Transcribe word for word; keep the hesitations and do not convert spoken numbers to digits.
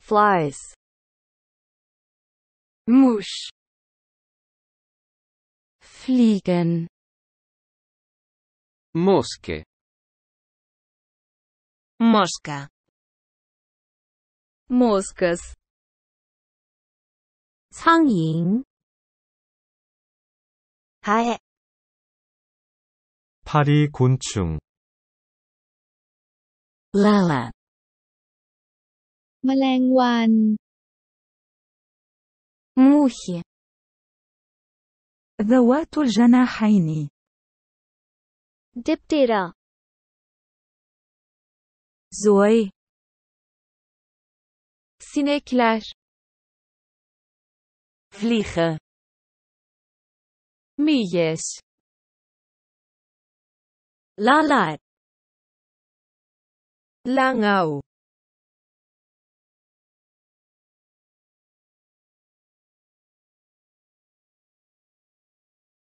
flies موش fliegen mosche mosca moscas 苍蝇하에 파리 곤충 lala แมลงวัน mухи ذوات الجناحين diptera زوي sinekler vliegen milles lalat langau